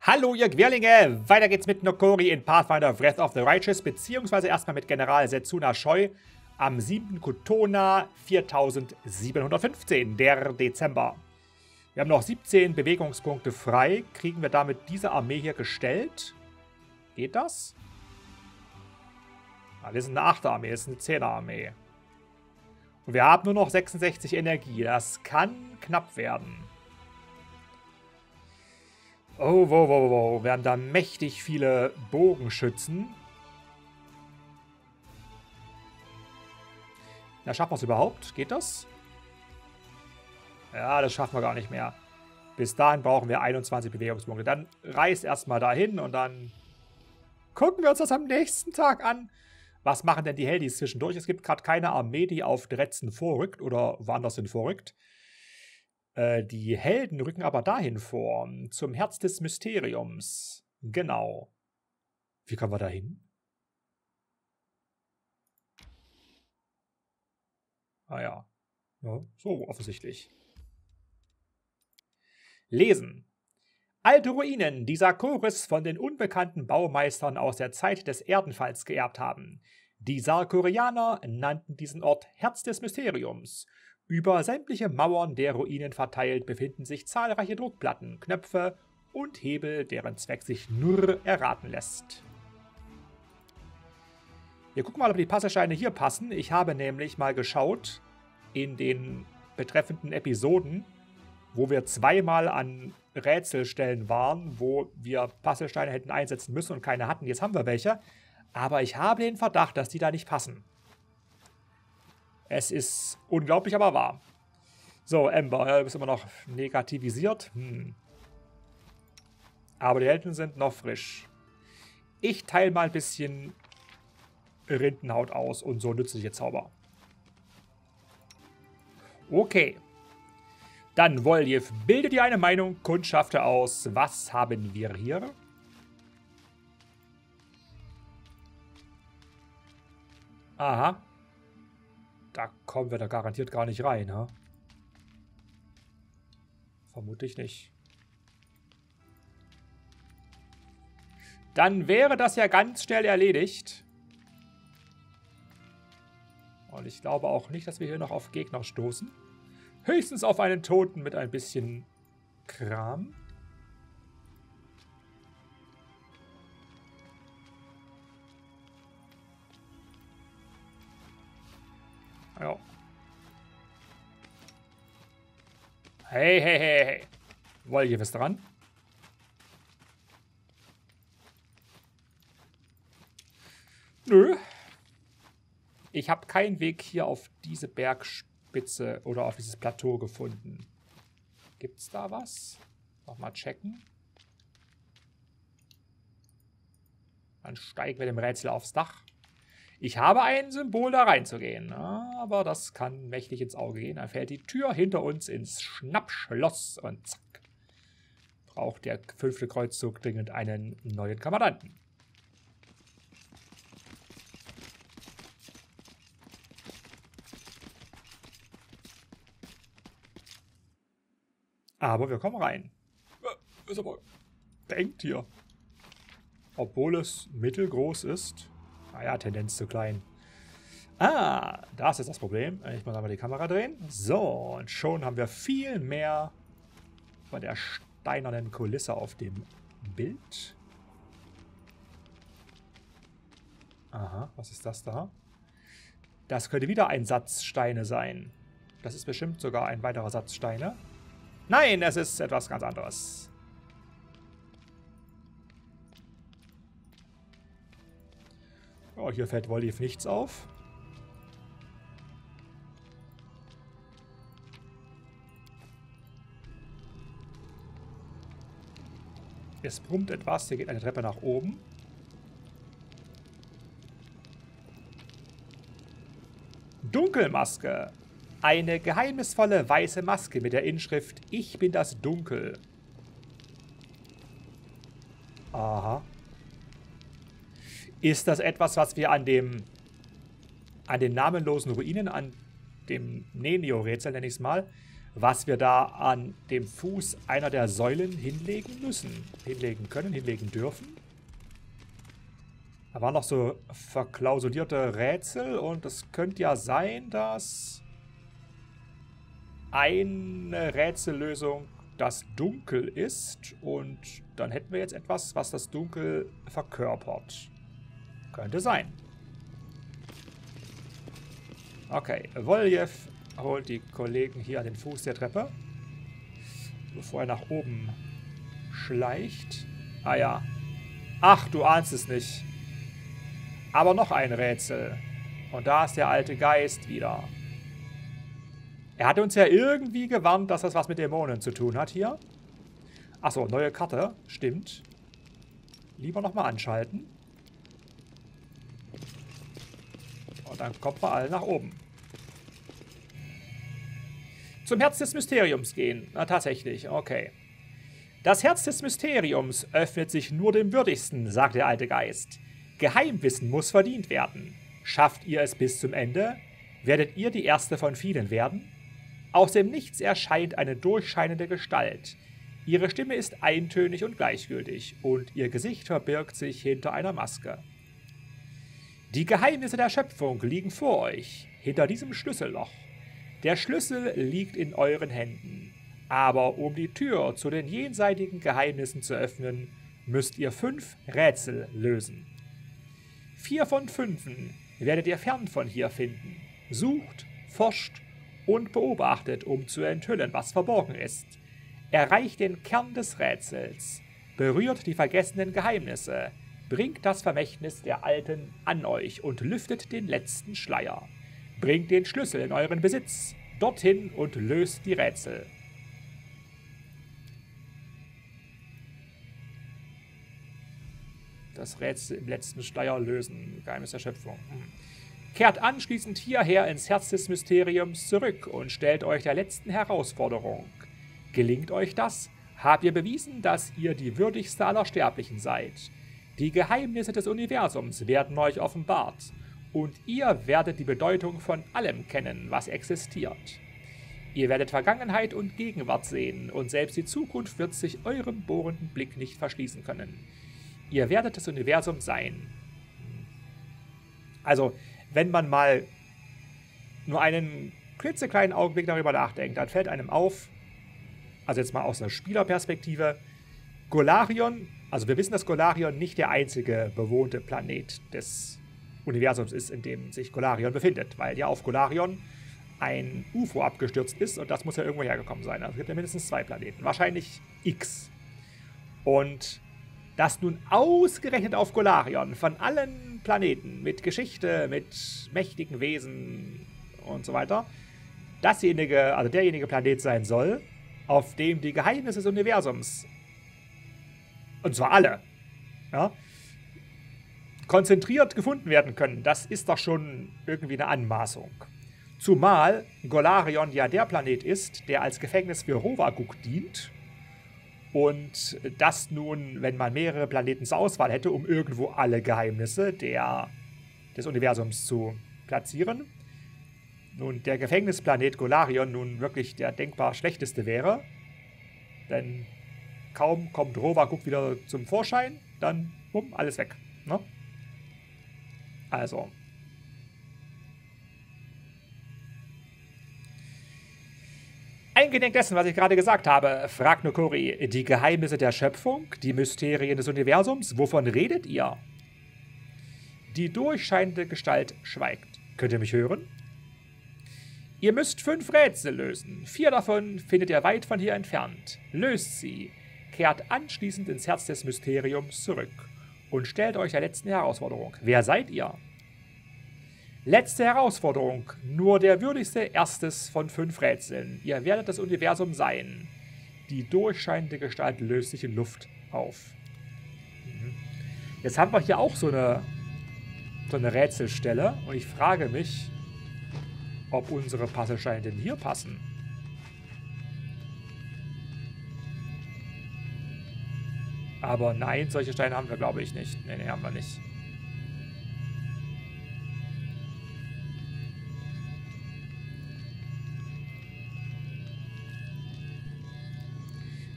Hallo ihr Querlinge, weiter geht's mit Nokori in Pathfinder Breath of the Righteous, beziehungsweise erstmal mit General Setsuna Scheu am 7. Kutona 4715, der Dezember. Wir haben noch 17 Bewegungspunkte frei. Kriegen wir damit diese Armee hier gestellt? Geht das? Ah, wir sind eine 8er Armee, das ist eine 10er Armee. Und wir haben nur noch 66 Energie, das kann knapp werden. Oh, wow. Wir haben da mächtig viele Bogenschützen. Na, schaffen wir es überhaupt? Geht das? Ja, das schaffen wir gar nicht mehr. Bis dahin brauchen wir 21 Bewegungspunkte. Dann reist erstmal dahin und dann gucken wir uns das am nächsten Tag an. Was machen denn die Heldis zwischendurch? Es gibt gerade keine Armee, die auf Dretzen vorrückt oder woanders hin vorrückt. Die Helden rücken aber dahin vor, zum Herz des Mysteriums. Genau. Wie kommen wir da hin? Ah ja. So offensichtlich. Lesen. Alte Ruinen, die Sarkoris von den unbekannten Baumeistern aus der Zeit des Erdenfalls geerbt haben. Die Sarkorianer nannten diesen Ort Herz des Mysteriums. Über sämtliche Mauern der Ruinen verteilt befinden sich zahlreiche Druckplatten, Knöpfe und Hebel, deren Zweck sich nur erraten lässt. Wir gucken mal, ob die Passersteine hier passen. Ich habe nämlich mal geschaut in den betreffenden Episoden, wo wir zweimal an Rätselstellen waren, wo wir Puzzlesteine hätten einsetzen müssen und keine hatten. Jetzt haben wir welche, aber ich habe den Verdacht, dass die da nicht passen. Es ist unglaublich, aber wahr. So, Ember, du bist immer noch negativisiert. Aber die Helden sind noch frisch. Ich teile mal ein bisschen Rindenhaut aus und so nützliche Zauber. Okay. Dann, Woljev, bilde dir eine Meinung, kundschafte aus. Was haben wir hier? Aha. Da kommen wir da garantiert gar nicht rein, ha? Vermutlich nicht. Dann wäre das ja ganz schnell erledigt. Und ich glaube auch nicht, dass wir hier noch auf Gegner stoßen. Höchstens auf einen Toten mit ein bisschen Kram. Ja. Hey. Woljev ist dran. Nö. Ich habe keinen Weg hier auf diese Bergspitze oder auf dieses Plateau gefunden. Gibt's da was? Nochmal checken. Dann steigen wir dem Rätsel aufs Dach. Ich habe ein Symbol, da reinzugehen, aber das kann mächtig ins Auge gehen. Dann fällt die Tür hinter uns ins Schnappschloss und zack. Braucht der 5. Kreuzzug dringend einen neuen Kommandanten. Aber wir kommen rein. Ist aber beengt hier. Obwohl es mittelgroß ist. Naja, Tendenz zu klein. Ah, da ist jetzt das Problem. Ich muss einmal die Kamera drehen. So, und schon haben wir viel mehr von der steinernen Kulisse auf dem Bild. Aha, was ist das da? Das könnte wieder ein Satz Steine sein. Das ist bestimmt sogar ein weiterer Satz Steine. Nein, es ist etwas ganz anderes. Oh, hier fällt Woljev nichts auf. Es brummt etwas. Hier geht eine Treppe nach oben. Dunkelmaske. Eine geheimnisvolle weiße Maske mit der Inschrift Ich bin das Dunkel. Aha. Ist das etwas, was wir an den namenlosen Ruinen, an dem Nenio-Rätsel, nenne ich es mal, was wir da an dem Fuß einer der Säulen hinlegen müssen. Hinlegen können, hinlegen dürfen. Da waren noch so verklausulierte Rätsel und es könnte ja sein, dass eine Rätsellösung das Dunkel ist und dann hätten wir jetzt etwas, was das Dunkel verkörpert. Könnte sein. Okay, Woljew holt die Kollegen hier an den Fuß der Treppe, bevor er nach oben schleicht. Ah ja. Ach, du ahnst es nicht. Aber noch ein Rätsel. Und da ist der alte Geist wieder. Er hat uns ja irgendwie gewarnt, dass das was mit Dämonen zu tun hat hier. Achso, neue Karte. Stimmt. Lieber nochmal anschalten. Und dann kommt man alle nach oben. Zum Herz des Mysteriums gehen. Na, tatsächlich. Okay. Das Herz des Mysteriums öffnet sich nur dem Würdigsten, sagt der alte Geist. Geheimwissen muss verdient werden. Schafft ihr es bis zum Ende, werdet ihr die erste von vielen werden. Aus dem Nichts erscheint eine durchscheinende Gestalt. Ihre Stimme ist eintönig und gleichgültig und ihr Gesicht verbirgt sich hinter einer Maske. Die Geheimnisse der Schöpfung liegen vor euch, hinter diesem Schlüsselloch. Der Schlüssel liegt in euren Händen, aber um die Tür zu den jenseitigen Geheimnissen zu öffnen, müsst ihr 5 Rätsel lösen. 4 von 5 werdet ihr fern von hier finden. Sucht, forscht und beobachtet, um zu enthüllen, was verborgen ist. Erreicht den Kern des Rätsels, berührt die vergessenen Geheimnisse, bringt das Vermächtnis der Alten an euch und lüftet den letzten Schleier. Bringt den Schlüssel in euren Besitz, dorthin und löst die Rätsel. Das Rätsel im letzten Schleier lösen, Geheimnis der Schöpfung. Kehrt anschließend hierher ins Herz des Mysteriums zurück und stellt euch der letzten Herausforderung. Gelingt euch das, habt ihr bewiesen, dass ihr die würdigste aller Sterblichen seid. Die Geheimnisse des Universums werden euch offenbart und ihr werdet die Bedeutung von allem kennen, was existiert. Ihr werdet Vergangenheit und Gegenwart sehen und selbst die Zukunft wird sich eurem bohrenden Blick nicht verschließen können. Ihr werdet das Universum sein. Also, wenn man mal nur einen klitzekleinen Augenblick darüber nachdenkt, dann fällt einem auf, also jetzt mal aus einer Spielerperspektive, Golarion, also wir wissen, dass Golarion nicht der einzige bewohnte Planet des Universums ist, in dem sich Golarion befindet, weil ja auf Golarion ein UFO abgestürzt ist und das muss ja irgendwo hergekommen sein. Also es gibt ja mindestens 2 Planeten, wahrscheinlich X. Und dass nun ausgerechnet auf Golarion von allen Planeten mit Geschichte, mit mächtigen Wesen und so weiter, derjenige Planet sein soll, auf dem die Geheimnisse des Universums, und zwar alle, ja, konzentriert gefunden werden können, das ist doch schon irgendwie eine Anmaßung. Zumal Golarion ja der Planet ist, der als Gefängnis für Rovaguk dient. Und das nun, wenn man mehrere Planeten zur Auswahl hätte, um irgendwo alle Geheimnisse des Universums zu platzieren, nun der Gefängnisplanet Golarion nun wirklich der denkbar schlechteste wäre, denn kaum kommt Rovaguk wieder zum Vorschein, dann bumm, alles weg. Ne? Also. Eingedenk dessen, was ich gerade gesagt habe, fragt Nokori, die Geheimnisse der Schöpfung, die Mysterien des Universums, wovon redet ihr? Die durchscheinende Gestalt schweigt. Könnt ihr mich hören? Ihr müsst 5 Rätsel lösen. 4 davon findet ihr weit von hier entfernt. Löst sie, kehrt anschließend ins Herz des Mysteriums zurück und stellt euch der letzten Herausforderung. Wer seid ihr? Letzte Herausforderung. Nur der würdigste erstes von 5 Rätseln. Ihr werdet das Universum sein. Die durchscheinende Gestalt löst sich in Luft auf. Jetzt haben wir hier auch so eine Rätselstelle. Und ich frage mich, ob unsere Puzzlesteine denn hier passen. Aber nein, solche Steine haben wir, glaube ich, nicht. Nee, haben wir nicht.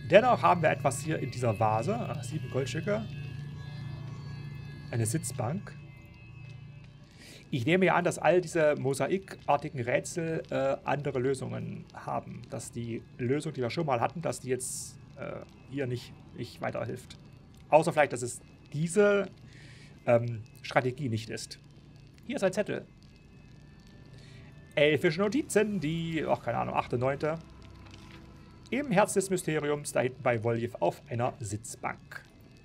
Dennoch haben wir etwas hier in dieser Vase. 7 Goldstücke. Eine Sitzbank. Ich nehme ja an, dass all diese mosaikartigen Rätsel andere Lösungen haben. Dass die Lösung, die wir schon mal hatten, dass die jetzt hier nicht weiterhilft. Außer vielleicht, dass es diese Strategie nicht ist. Hier ist ein Zettel. Elfische Notizen, die, keine Ahnung, 8., 9. Im Herz des Mysteriums, da hinten bei Voljev auf einer Sitzbank.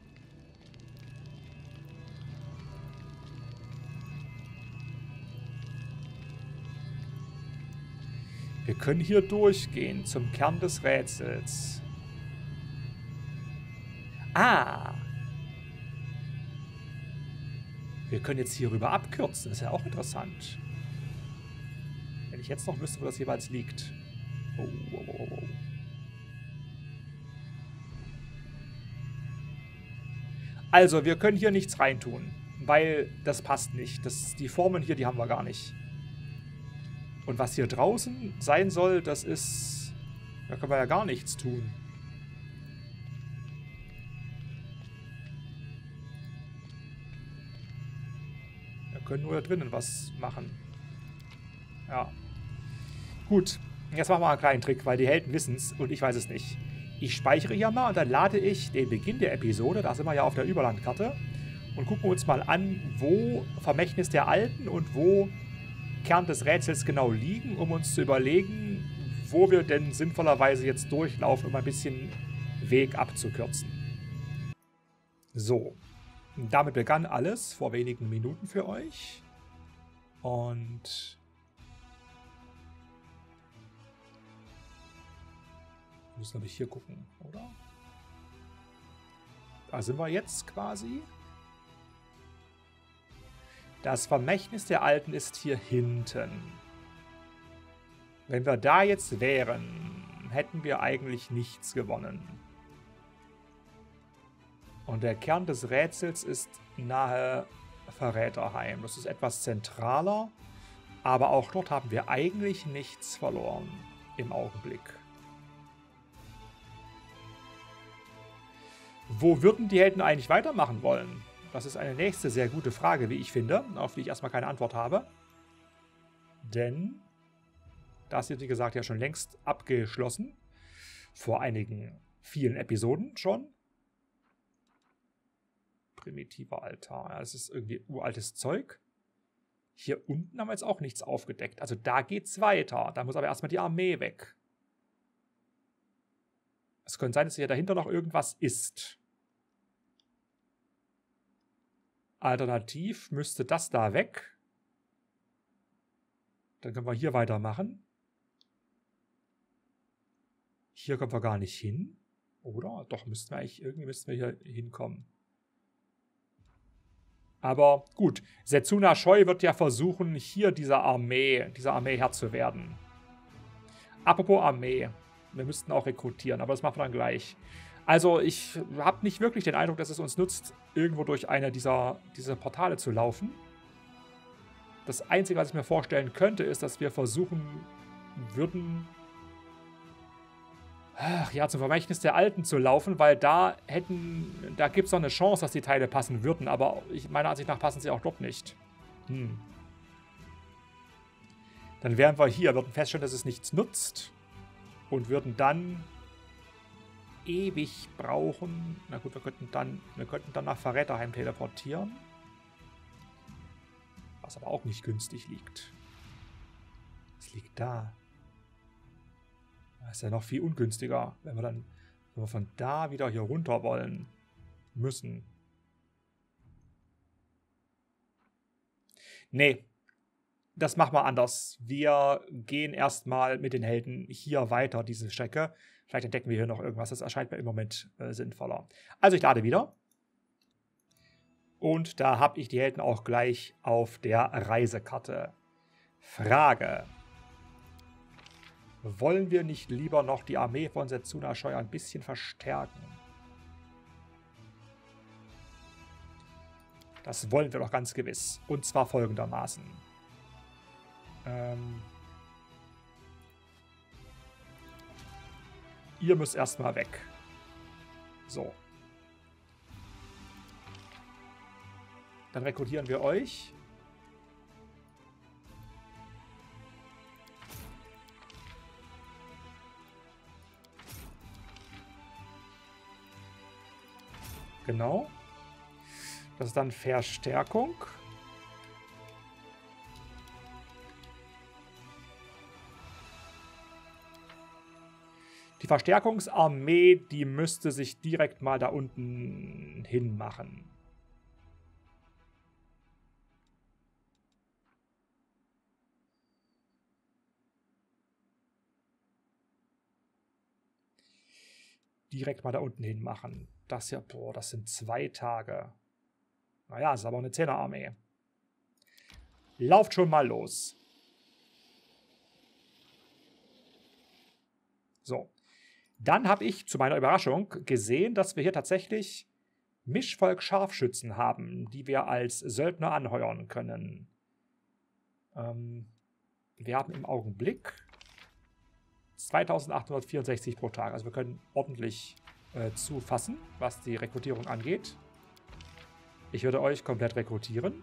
Wir können hier durchgehen zum Kern des Rätsels. Ah! Wir können jetzt hierüber abkürzen. Das ist ja auch interessant. Wenn ich jetzt noch wüsste, wo das jeweils liegt. Oh. Also, wir können hier nichts reintun, weil das passt nicht. Die Formen hier, die haben wir gar nicht. Und was hier draußen sein soll, das ist... Da können wir ja gar nichts tun. Wir können nur da drinnen was machen. Ja. Gut. Jetzt machen wir einen kleinen Trick, weil die Helden wissen es und ich weiß es nicht. Ich speichere hier mal und dann lade ich den Beginn der Episode, da sind wir ja auf der Überlandkarte, und gucken uns mal an, wo Vermächtnis der Alten und wo Kern des Rätsels genau liegen, um uns zu überlegen, wo wir denn sinnvollerweise jetzt durchlaufen, um ein bisschen Weg abzukürzen. So, damit begann alles vor wenigen Minuten für euch. Und wir müssen, glaube ich, hier gucken, oder? Da sind wir jetzt quasi. Das Vermächtnis der Alten ist hier hinten. Wenn wir da jetzt wären, hätten wir eigentlich nichts gewonnen. Und der Kern des Rätsels ist nahe Verräterheim. Das ist etwas zentraler, aber auch dort haben wir eigentlich nichts verloren im Augenblick. Wo würden die Helden eigentlich weitermachen wollen? Das ist eine nächste sehr gute Frage, wie ich finde, auf die ich erstmal keine Antwort habe. Denn das ist, wie gesagt, ja schon längst abgeschlossen. Vor vielen Episoden schon. Primitiver Altar. Ja, das ist irgendwie uraltes Zeug. Hier unten haben wir jetzt auch nichts aufgedeckt. Also da geht's weiter. Da muss aber erstmal die Armee weg. Es könnte sein, dass hier dahinter noch irgendwas ist. Alternativ müsste das da weg. Dann können wir hier weitermachen. Hier kommen wir gar nicht hin. Oder? Doch, irgendwie müssten wir hier hinkommen. Aber gut, Setsuna Scheu wird ja versuchen, hier dieser Armee Herr zu werden. Apropos Armee. Wir müssten auch rekrutieren, aber das machen wir dann gleich. Also ich habe nicht wirklich den Eindruck, dass es uns nutzt, irgendwo durch eine dieser Portale zu laufen. Das Einzige, was ich mir vorstellen könnte, ist, dass wir versuchen würden, zum Vermächtnis der Alten zu laufen, weil da gibt es noch eine Chance, dass die Teile passen würden, aber meiner Ansicht nach passen sie auch dort nicht. Dann wären wir hier, würden feststellen, dass es nichts nutzt und würden dann ewig brauchen. Na gut, wir könnten dann nach Verräterheim teleportieren. Was aber auch nicht günstig liegt. Es liegt da. Das ist ja noch viel ungünstiger, wenn wir von da wieder hier runter wollen müssen. Nee, das machen wir anders. Wir gehen erstmal mit den Helden hier weiter, diese Strecke. Vielleicht entdecken wir hier noch irgendwas. Das erscheint mir im Moment sinnvoller. Also ich lade wieder. Und da habe ich die Helden auch gleich auf der Reisekarte. Frage. Wollen wir nicht lieber noch die Armee von Setsuna Scheu ein bisschen verstärken? Das wollen wir doch ganz gewiss. Und zwar folgendermaßen. Ihr müsst erstmal weg. So. Dann rekrutieren wir euch. Genau. Das ist dann Verstärkung. Die Verstärkungsarmee, die müsste sich direkt mal da unten hin machen. Direkt mal da unten hin machen. Das ja, boah, das sind 2 Tage. Naja, ist aber eine 10er-Armee. Lauft schon mal los. So. Dann habe ich zu meiner Überraschung gesehen, dass wir hier tatsächlich Mischvolk-Scharfschützen haben, die wir als Söldner anheuern können. Wir haben im Augenblick 2864 pro Tag. Also wir können ordentlich zufassen, was die Rekrutierung angeht. Ich würde euch komplett rekrutieren.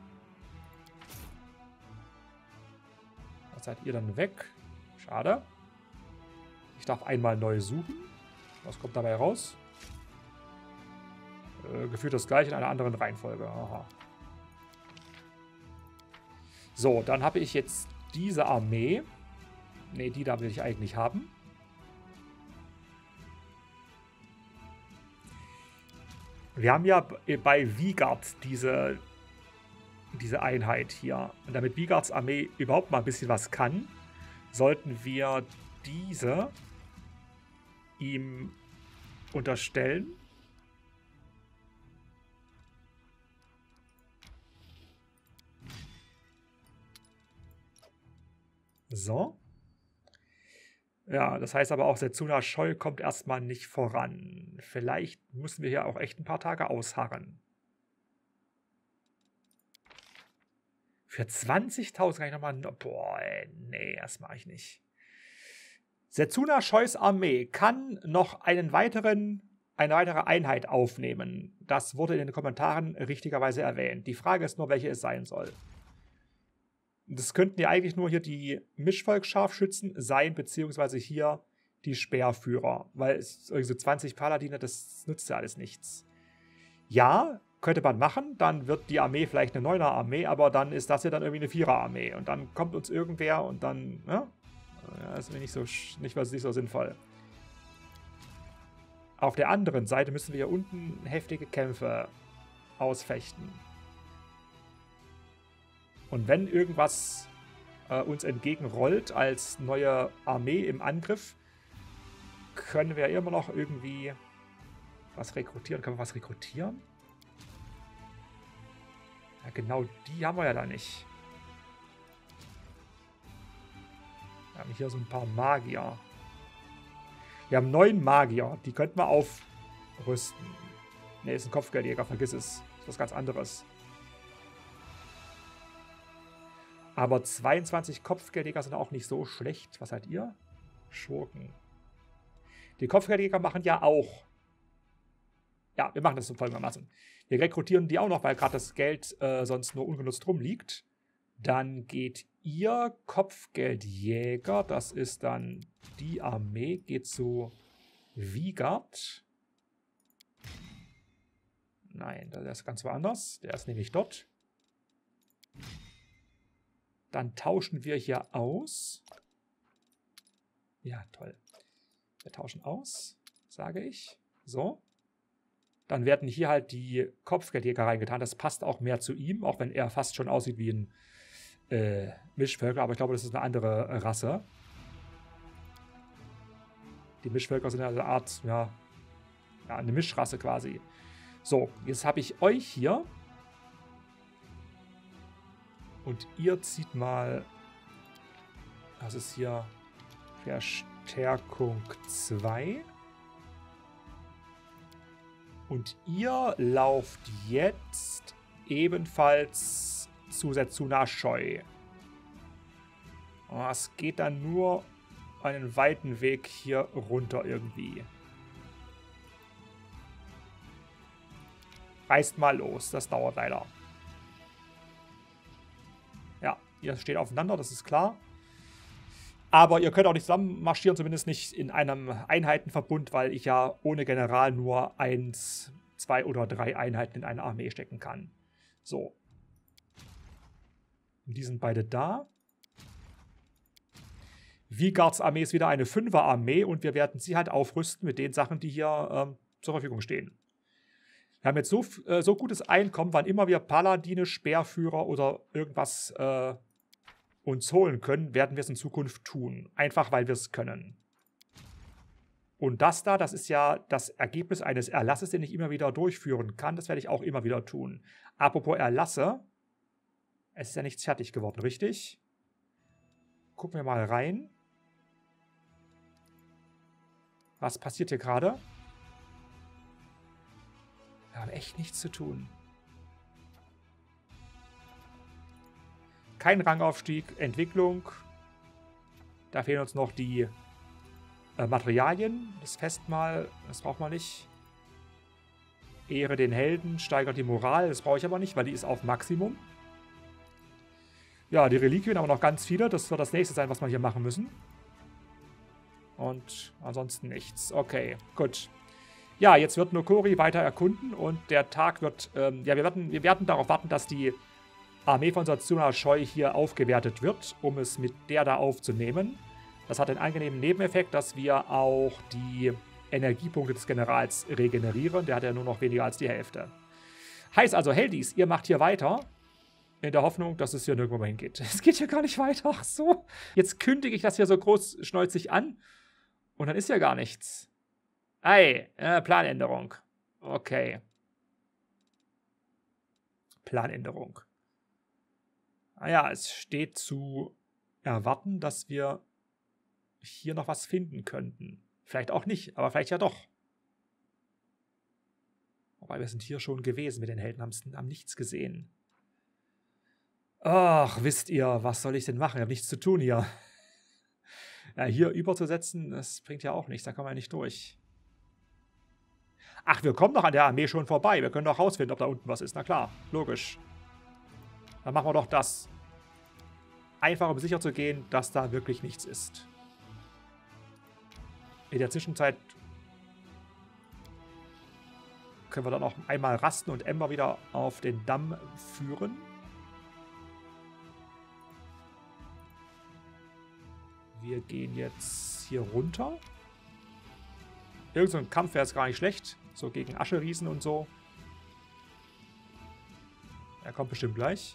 Da seid ihr dann weg. Schade. Ich darf einmal neu suchen. Was kommt dabei raus? Gefühlt das gleiche in einer anderen Reihenfolge. Aha. So, dann habe ich jetzt diese Armee. Ne, die da will ich eigentlich haben. Wir haben ja bei Vigard diese Einheit hier. Und damit Vigards Armee überhaupt mal ein bisschen was kann, sollten wir diese ihm unterstellen. So. Ja, das heißt aber auch, Setsuna Scheu kommt erstmal nicht voran. Vielleicht müssen wir hier auch echt ein paar Tage ausharren. Für 20.000 kann ich nochmal... Boah, ey, nee, das mache ich nicht. Setsuna Scheus Armee kann noch eine weitere Einheit aufnehmen. Das wurde in den Kommentaren richtigerweise erwähnt. Die Frage ist nur, welche es sein soll. Das könnten ja eigentlich nur hier die Mischvolk-Scharfschützen sein, beziehungsweise hier die Speerführer. Weil es so 20 Paladine, das nützt ja alles nichts. Ja, könnte man machen. Dann wird die Armee vielleicht eine 9er-Armee, aber dann ist das ja dann irgendwie eine 4er-Armee. Und dann kommt uns irgendwer und dann... Ja, das ist mir nicht so sinnvoll. Auf der anderen Seite müssen wir hier unten heftige Kämpfe ausfechten. Und wenn irgendwas uns entgegenrollt als neue Armee im Angriff, können wir immer noch irgendwie was rekrutieren. Können wir was rekrutieren? Ja, genau die haben wir ja da nicht. Wir haben hier so ein paar Magier. Wir haben 9 Magier. Die könnten wir aufrüsten. Ne, ist ein Kopfgeldjäger, vergiss es. Ist was ganz anderes. Aber 22 Kopfgeldjäger sind auch nicht so schlecht. Was seid ihr? Schurken. Die Kopfgeldjäger machen ja auch. Ja, wir machen das so folgendermaßen. Wir rekrutieren die auch noch, weil gerade das Geld sonst nur ungenutzt rumliegt. Dann geht ihr Kopfgeldjäger, das ist dann die Armee, geht zu Vigard. Nein, der ist ganz woanders. Der ist nämlich dort. Dann tauschen wir hier aus. Ja, toll. Wir tauschen aus, sage ich. So. Dann werden hier halt die Kopfgeldjäger reingetan. Das passt auch mehr zu ihm, auch wenn er fast schon aussieht wie ein Mischvölker, aber ich glaube, das ist eine andere Rasse. Die Mischvölker sind eine Art, ja, eine Mischrasse quasi. So, jetzt habe ich euch hier. Und ihr zieht mal, das ist hier Verstärkung 2. Und ihr lauft jetzt ebenfalls zu Setsuna Scheu. Es geht dann nur einen weiten Weg hier runter irgendwie. Reißt mal los, das dauert leider. Ja, ihr steht aufeinander, das ist klar. Aber ihr könnt auch nicht zusammen marschieren, zumindest nicht in einem Einheitenverbund, weil ich ja ohne General nur 1, 2 oder 3 Einheiten in eine Armee stecken kann. So. Und die sind beide da. Vigards Armee ist wieder eine 5er-Armee und wir werden sie halt aufrüsten mit den Sachen, die hier zur Verfügung stehen. Wir haben jetzt so gutes Einkommen, wann immer wir Paladine, Speerführer oder irgendwas uns holen können, werden wir es in Zukunft tun. Einfach, weil wir es können. Und das da, das ist ja das Ergebnis eines Erlasses, den ich immer wieder durchführen kann. Das werde ich auch immer wieder tun. Apropos Erlasse. Es ist ja nichts fertig geworden, richtig? Gucken wir mal rein. Was passiert hier gerade? Wir haben echt nichts zu tun. Kein Rangaufstieg, Entwicklung. Da fehlen uns noch die Materialien. Das Festmahl, das braucht man nicht. Ehre den Helden, steigert die Moral. Das brauche ich aber nicht, weil die ist auf Maximum. Ja, die Reliquien haben wir noch ganz viele. Das wird das nächste sein, was wir hier machen müssen. Und ansonsten nichts. Okay, gut. Ja, jetzt wird Nokori weiter erkunden und der Tag wird... ja, wir werden darauf warten, dass die Armee von Satsuna Scheu hier aufgewertet wird, um es mit der da aufzunehmen. Das hat den angenehmen Nebeneffekt, dass wir auch die Energiepunkte des Generals regenerieren. Der hat ja nur noch weniger als die Hälfte. Heißt also, Heldis, ihr macht hier weiter, in der Hoffnung, dass es hier nirgendwo mehr hingeht. Es geht hier gar nicht weiter. Ach so. Jetzt kündige ich das hier so großschnäuzig an und dann ist ja gar nichts. Ei, Planänderung. Okay. Planänderung. Naja, es steht zu erwarten, dass wir hier noch was finden könnten. Vielleicht auch nicht, aber vielleicht ja doch. Wobei, wir sind hier schon gewesen mit den Helden, haben nichts gesehen. Ach, wisst ihr, was soll ich denn machen? Ich habe nichts zu tun hier. Ja, hier überzusetzen, das bringt ja auch nichts, da kommen wir ja nicht durch. Ach, wir kommen doch an der Armee schon vorbei. Wir können doch rausfinden, ob da unten was ist. Na klar, logisch. Dann machen wir doch das. Einfach, um sicher zu gehen, dass da wirklich nichts ist. In der Zwischenzeit können wir dann auch einmal rasten und Ember wieder auf den Damm führen. Wir gehen jetzt hier runter. Irgend so ein Kampf wäre jetzt gar nicht schlecht. So gegen Ascheriesen und so. Er kommt bestimmt gleich.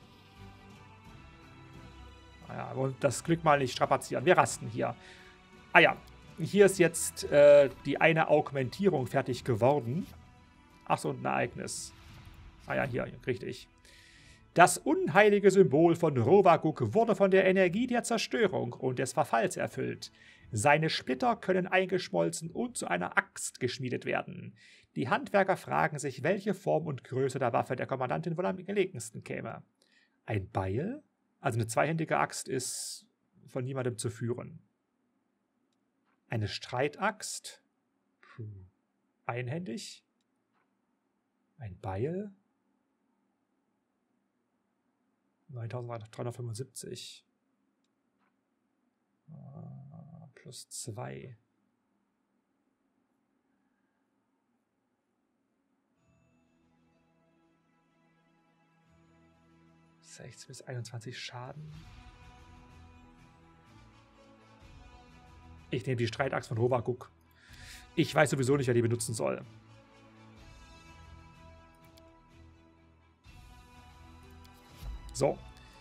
Naja, und das Glück mal nicht strapazieren. Wir rasten hier. Ah ja, hier ist jetzt die eine Augmentierung fertig geworden. Achso, und ein Ereignis. Ah ja, hier, richtig. Das unheilige Symbol von Rovaguk wurde von der Energie der Zerstörung und des Verfalls erfüllt. Seine Splitter können eingeschmolzen und zu einer Axt geschmiedet werden. Die Handwerker fragen sich, welche Form und Größe der Waffe der Kommandantin wohl am gelegensten käme. Ein Beil? Also eine zweihändige Axt ist von niemandem zu führen. Eine Streitaxt? Einhändig? Ein Beil? 9375. Plus 2. (16 bis 21 Schaden. Ich nehme die Streitaxt von Rovaguk. Ich weiß sowieso nicht, wer die benutzen soll. So.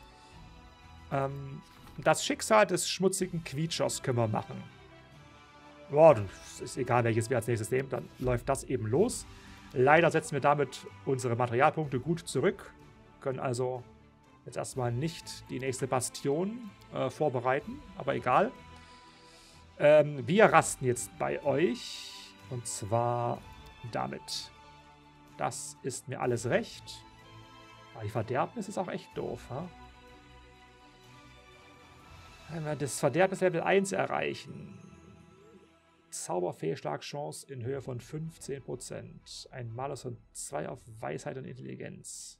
Das Schicksal des schmutzigen Quietschers können wir machen. Boah, das ist egal, welches wir als nächstes nehmen. Dann läuft das eben los. Leider setzen wir damit unsere Materialpunkte gut zurück. Können also jetzt erstmal nicht die nächste Bastion vorbereiten. Aber egal. Wir rasten jetzt bei euch. Und zwar damit. Das ist mir alles recht. Aber die Verderbnis ist auch echt doof, ha? Wenn wir das Verderbnis Level 1 erreichen, Zauberfehlschlagchance in Höhe von 15%. Ein Malus von 2 auf Weisheit und Intelligenz.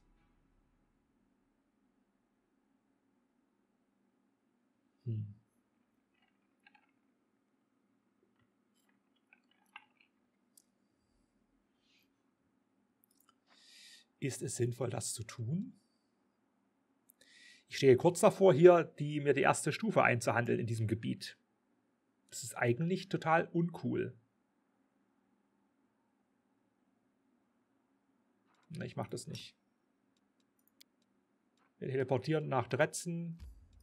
Ist es sinnvoll, das zu tun? Ich stehe kurz davor, mir die erste Stufe einzuhandeln in diesem Gebiet. Das ist eigentlich total uncool. Ich mache das nicht. Wir teleportieren nach Dretzen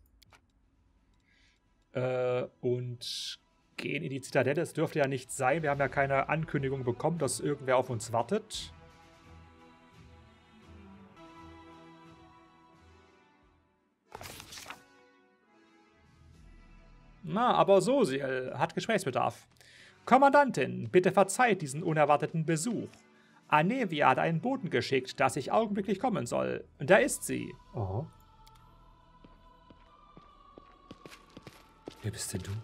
und gehen in die Zitadelle. Das dürfte ja nicht sein. Wir haben ja keine Ankündigung bekommen, dass irgendwer auf uns wartet. Na, aber Sosiel hat Gesprächsbedarf. Kommandantin, bitte verzeiht diesen unerwarteten Besuch. Anevia hat einen Boten geschickt, dass ich augenblicklich kommen soll. Und da ist sie. Oh. Wer bist denn du?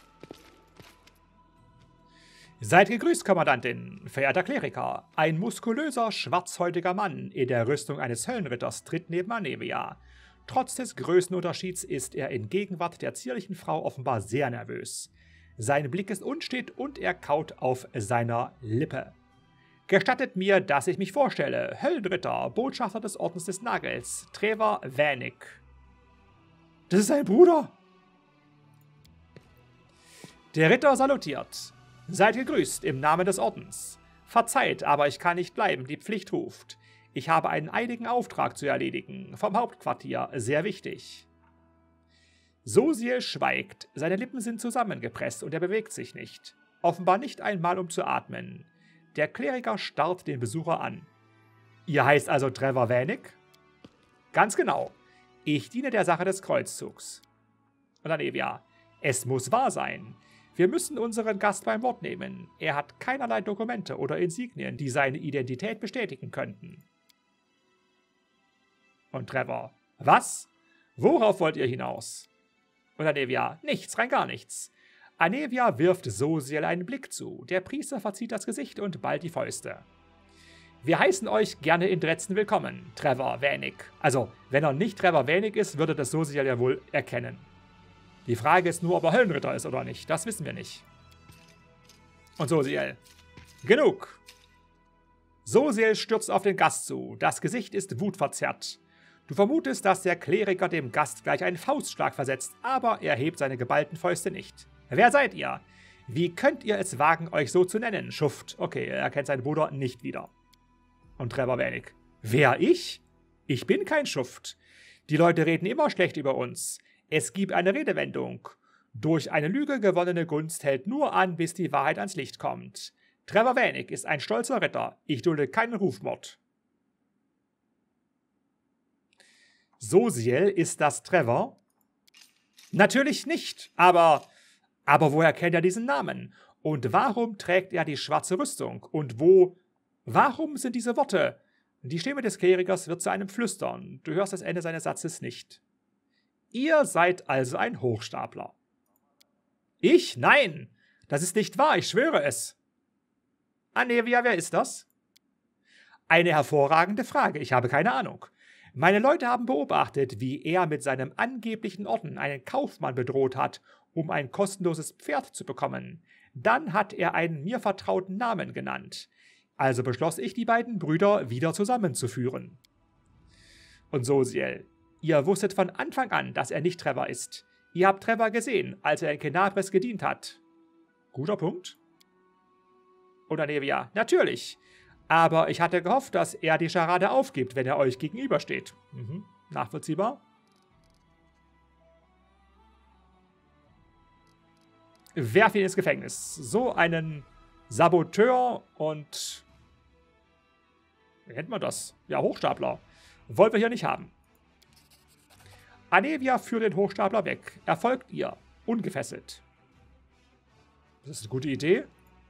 Seid gegrüßt, Kommandantin, verehrter Kleriker. Ein muskulöser, schwarzhäutiger Mann in der Rüstung eines Höllenritters tritt neben Anevia. Trotz des Größenunterschieds ist er in Gegenwart der zierlichen Frau offenbar sehr nervös. Sein Blick ist unstet und er kaut auf seiner Lippe. Gestattet mir, dass ich mich vorstelle. Höllenritter, Botschafter des Ordens des Nagels, Trevor Vanek. Das ist sein Bruder? Der Ritter salutiert. Seid gegrüßt im Namen des Ordens. Verzeiht, aber ich kann nicht bleiben, die Pflicht ruft. Ich habe einen eiligen Auftrag zu erledigen, vom Hauptquartier, sehr wichtig. Sosiel schweigt, seine Lippen sind zusammengepresst und er bewegt sich nicht. Offenbar nicht einmal, um zu atmen. Der Kleriker starrt den Besucher an. Ihr heißt also Trevor Vanek? Ganz genau. Ich diene der Sache des Kreuzzugs. Und Anevia, es muss wahr sein. Wir müssen unseren Gast beim Wort nehmen. Er hat keinerlei Dokumente oder Insignien, die seine Identität bestätigen könnten. Und Trevor, was? Worauf wollt ihr hinaus? Und Anevia, nichts, rein gar nichts. Anevia wirft Sosiel einen Blick zu. Der Priester verzieht das Gesicht und ballt die Fäuste. Wir heißen euch gerne in Dretzen willkommen, Trevor Vanek. Also, wenn er nicht Trevor Vanek ist, würde das Sosiel ja wohl erkennen. Die Frage ist nur, ob er Höllenritter ist oder nicht. Das wissen wir nicht. Und Sosiel, genug. Sosiel stürzt auf den Gast zu. Das Gesicht ist wutverzerrt. Du vermutest, dass der Kleriker dem Gast gleich einen Faustschlag versetzt, aber er hebt seine geballten Fäuste nicht. Wer seid ihr? Wie könnt ihr es wagen, euch so zu nennen? Schuft. Okay, er kennt seinen Bruder nicht wieder. Und Trevor Vanek. Wer, ich? Ich bin kein Schuft. Die Leute reden immer schlecht über uns. Es gibt eine Redewendung. Durch eine Lüge gewonnene Gunst hält nur an, bis die Wahrheit ans Licht kommt. Trevor Vanek ist ein stolzer Ritter. Ich dulde keinen Rufmord. Sosiel, ist das Trevor? Natürlich nicht, aber woher kennt er diesen Namen? Und warum trägt er die schwarze Rüstung? Und warum sind diese Worte? Die Stimme des Klerikers wird zu einem Flüstern. Du hörst das Ende seines Satzes nicht. Ihr seid also ein Hochstapler. Ich? Nein! Das ist nicht wahr, ich schwöre es. Anevia, wer ist das? Eine hervorragende Frage, ich habe keine Ahnung. Meine Leute haben beobachtet, wie er mit seinem angeblichen Orden einen Kaufmann bedroht hat, um ein kostenloses Pferd zu bekommen. Dann hat er einen mir vertrauten Namen genannt. Also beschloss ich, die beiden Brüder wieder zusammenzuführen. Und Sosiel, ihr wusstet von Anfang an, dass er nicht Trevor ist. Ihr habt Trevor gesehen, als er in Kenabres gedient hat. Guter Punkt. Und Anevia, natürlich. Aber ich hatte gehofft, dass er die Scharade aufgibt, wenn er euch gegenübersteht. Nachvollziehbar. Werf ihn ins Gefängnis. So einen Saboteur und... Wie nennt man das? Ja, Hochstapler. Wollen wir hier nicht haben. Anevia führt den Hochstapler weg. Er folgt ihr. Ungefesselt. Das ist eine gute Idee.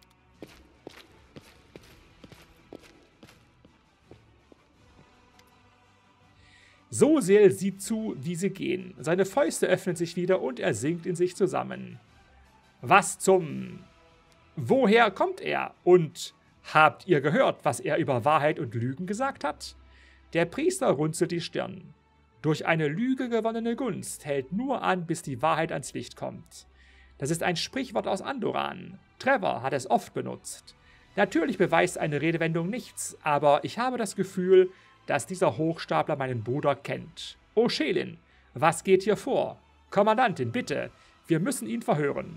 Sosiel sieht zu, wie sie gehen. Seine Fäuste öffnen sich wieder und er sinkt in sich zusammen. Was zum... Woher kommt er? Und habt ihr gehört, was er über Wahrheit und Lügen gesagt hat? Der Priester runzelt die Stirn. Durch eine Lüge gewonnene Gunst hält nur an, bis die Wahrheit ans Licht kommt. Das ist ein Sprichwort aus Andoran. Trevor hat es oft benutzt. Natürlich beweist eine Redewendung nichts, aber ich habe das Gefühl, dass dieser Hochstapler meinen Bruder kennt. Oh Shelin, was geht hier vor? Kommandantin, bitte, wir müssen ihn verhören.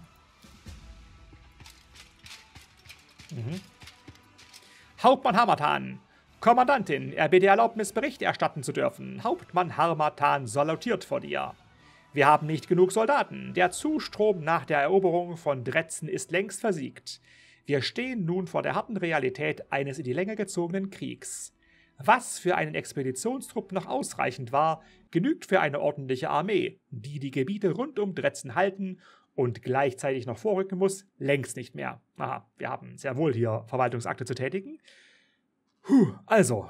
Hauptmann Harmattan. Kommandantin, er bitte Erlaubnis, Bericht erstatten zu dürfen. Hauptmann Harmattan salutiert vor dir. Wir haben nicht genug Soldaten. Der Zustrom nach der Eroberung von Dretzen ist längst versiegt. Wir stehen nun vor der harten Realität eines in die Länge gezogenen Kriegs. Was für einen Expeditionstrupp noch ausreichend war, genügt für eine ordentliche Armee, die die Gebiete rund um Dretzen halten und gleichzeitig noch vorrücken muss, längst nicht mehr. Aha, wir haben sehr wohl hier Verwaltungsakte zu tätigen. Also.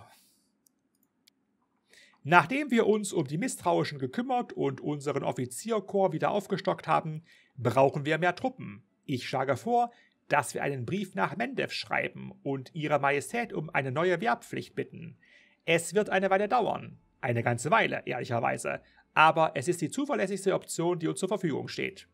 Nachdem wir uns um die Misstrauischen gekümmert und unseren Offizierkorps wieder aufgestockt haben, brauchen wir mehr Truppen. Ich schlage vor, dass wir einen Brief nach Mendev schreiben und Ihre Majestät um eine neue Wehrpflicht bitten. Es wird eine Weile dauern. Eine ganze Weile, ehrlicherweise. Aber es ist die zuverlässigste Option, die uns zur Verfügung steht.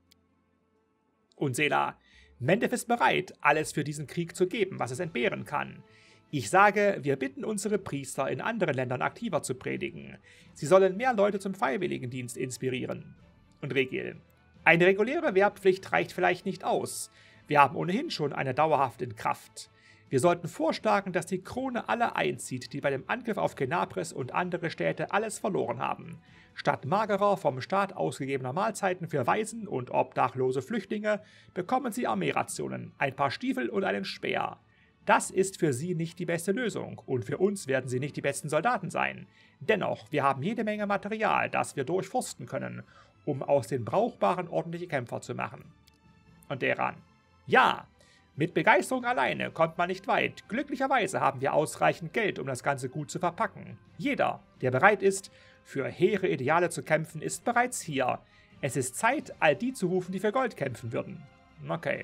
Und Sela, Mendev ist bereit, alles für diesen Krieg zu geben, was es entbehren kann. Ich sage, wir bitten unsere Priester in anderen Ländern aktiver zu predigen. Sie sollen mehr Leute zum Freiwilligendienst inspirieren. Und Regil, eine reguläre Wehrpflicht reicht vielleicht nicht aus. Wir haben ohnehin schon eine dauerhaft in Kraft. Wir sollten vorschlagen, dass die Krone alle einzieht, die bei dem Angriff auf Kenabres und andere Städte alles verloren haben. Statt magerer, vom Staat ausgegebener Mahlzeiten für Waisen und obdachlose Flüchtlinge bekommen sie Armeerationen, ein paar Stiefel und einen Speer. Das ist für sie nicht die beste Lösung und für uns werden sie nicht die besten Soldaten sein. Dennoch, wir haben jede Menge Material, das wir durchforsten können, um aus den Brauchbaren ordentliche Kämpfer zu machen. Und Deran. Ja, mit Begeisterung alleine kommt man nicht weit. Glücklicherweise haben wir ausreichend Geld, um das Ganze gut zu verpacken. Jeder, der bereit ist, für hehre Ideale zu kämpfen, ist bereits hier. Es ist Zeit, all die zu rufen, die für Gold kämpfen würden. Okay.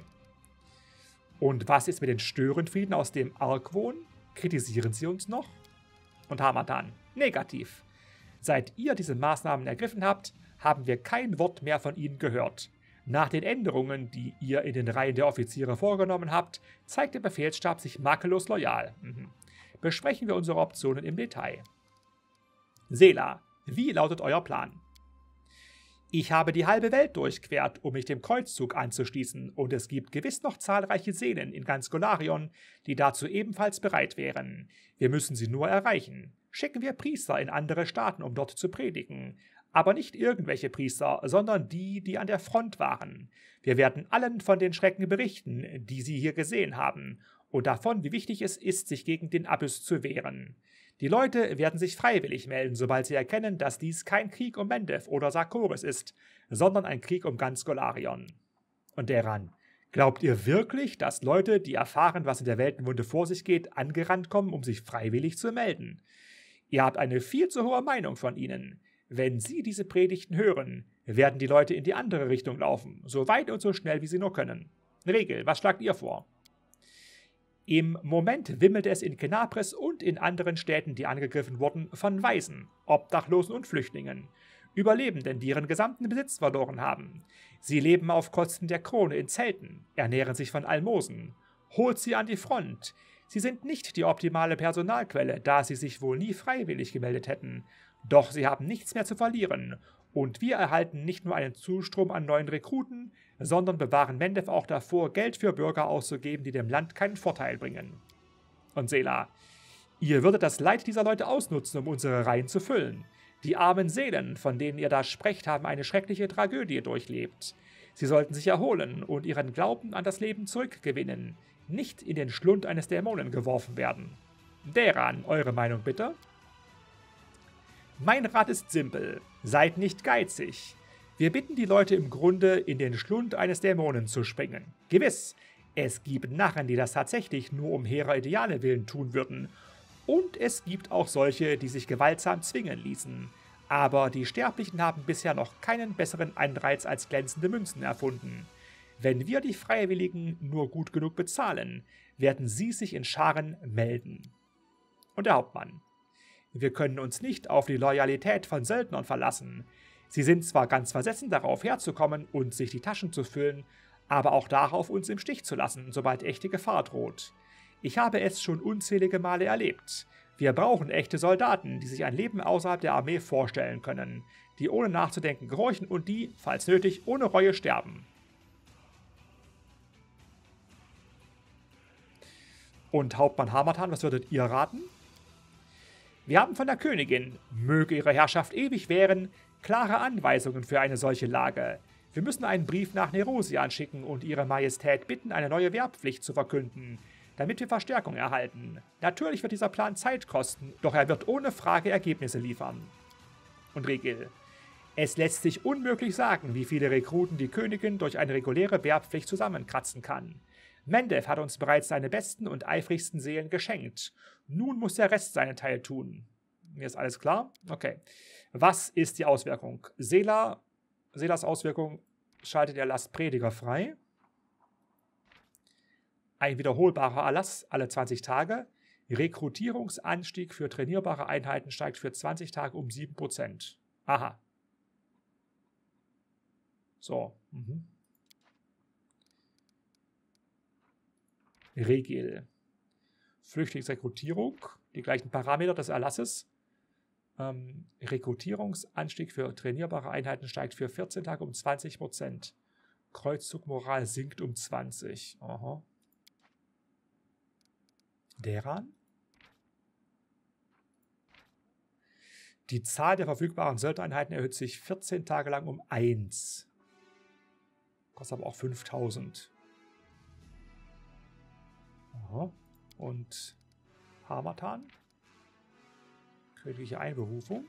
Und was ist mit den Störenfrieden aus dem Argwohn? Kritisieren sie uns noch? Und Harmattan. Negativ. Seit ihr diese Maßnahmen ergriffen habt, haben wir kein Wort mehr von ihnen gehört. Nach den Änderungen, die ihr in den Reihen der Offiziere vorgenommen habt, zeigt der Befehlsstab sich makellos loyal. Besprechen wir unsere Optionen im Detail. Sela, wie lautet euer Plan? Ich habe die halbe Welt durchquert, um mich dem Kreuzzug anzuschließen, und es gibt gewiss noch zahlreiche Seelen in ganz Golarion, die dazu ebenfalls bereit wären. Wir müssen sie nur erreichen. Schicken wir Priester in andere Staaten, um dort zu predigen. Aber nicht irgendwelche Priester, sondern die, die an der Front waren. Wir werden allen von den Schrecken berichten, die sie hier gesehen haben, und davon, wie wichtig es ist, sich gegen den Abyss zu wehren. Die Leute werden sich freiwillig melden, sobald sie erkennen, dass dies kein Krieg um Mendev oder Sarkoris ist, sondern ein Krieg um ganz Golarion. Und Deran, glaubt ihr wirklich, dass Leute, die erfahren, was in der Weltenwunde vor sich geht, angerannt kommen, um sich freiwillig zu melden? Ihr habt eine viel zu hohe Meinung von ihnen. Wenn sie diese Predigten hören, werden die Leute in die andere Richtung laufen, so weit und so schnell, wie sie nur können. Regel, was schlagt ihr vor? Im Moment wimmelt es in Kenabres und in anderen Städten, die angegriffen wurden, von Waisen, Obdachlosen und Flüchtlingen, Überlebenden, die ihren gesamten Besitz verloren haben. Sie leben auf Kosten der Krone in Zelten, ernähren sich von Almosen. Holt sie an die Front. Sie sind nicht die optimale Personalquelle, da sie sich wohl nie freiwillig gemeldet hätten. Doch sie haben nichts mehr zu verlieren. Und wir erhalten nicht nur einen Zustrom an neuen Rekruten, sondern bewahren Mendev auch davor, Geld für Bürger auszugeben, die dem Land keinen Vorteil bringen. Und Sela, ihr würdet das Leid dieser Leute ausnutzen, um unsere Reihen zu füllen. Die armen Seelen, von denen ihr da sprecht, haben eine schreckliche Tragödie durchlebt. Sie sollten sich erholen und ihren Glauben an das Leben zurückgewinnen, nicht in den Schlund eines Dämonen geworfen werden. Deran, eure Meinung bitte? Mein Rat ist simpel. Seid nicht geizig. Wir bitten die Leute im Grunde, in den Schlund eines Dämonen zu springen. Gewiss, es gibt Narren, die das tatsächlich nur um hehrer Ideale willen tun würden. Und es gibt auch solche, die sich gewaltsam zwingen ließen. Aber die Sterblichen haben bisher noch keinen besseren Anreiz als glänzende Münzen erfunden. Wenn wir die Freiwilligen nur gut genug bezahlen, werden sie sich in Scharen melden. Und der Hauptmann. Wir können uns nicht auf die Loyalität von Söldnern verlassen. Sie sind zwar ganz versessen darauf herzukommen und sich die Taschen zu füllen, aber auch darauf, uns im Stich zu lassen, sobald echte Gefahr droht. Ich habe es schon unzählige Male erlebt. Wir brauchen echte Soldaten, die sich ein Leben außerhalb der Armee vorstellen können, die ohne nachzudenken gehorchen und die, falls nötig, ohne Reue sterben. Und Hauptmann Harmattan, was würdet ihr raten? Wir haben von der Königin, möge ihre Herrschaft ewig währen, klare Anweisungen für eine solche Lage. Wir müssen einen Brief nach Nerosian schicken und ihre Majestät bitten, eine neue Wehrpflicht zu verkünden, damit wir Verstärkung erhalten. Natürlich wird dieser Plan Zeit kosten, doch er wird ohne Frage Ergebnisse liefern. Und Regil. Es lässt sich unmöglich sagen, wie viele Rekruten die Königin durch eine reguläre Wehrpflicht zusammenkratzen kann. Mendev hat uns bereits seine besten und eifrigsten Seelen geschenkt. Nun muss der Rest seinen Teil tun. Mir ist alles klar? Okay. Was ist die Auswirkung? Selas Auswirkung: schaltet Erlass Prediger frei. Ein wiederholbarer Erlass alle 20 Tage. Rekrutierungsanstieg für trainierbare Einheiten steigt für 20 Tage um 7%. Aha. So. Regil. Flüchtlingsrekrutierung. Die gleichen Parameter des Erlasses. Rekrutierungsanstieg für trainierbare Einheiten steigt für 14 Tage um 20%. Kreuzzugmoral sinkt um 20. Aha. Deran? Die Zahl der verfügbaren Söldnereinheiten erhöht sich 14 Tage lang um 1. Kostet aber auch 5000. Aha. Und Harmattan? Königliche Einberufung.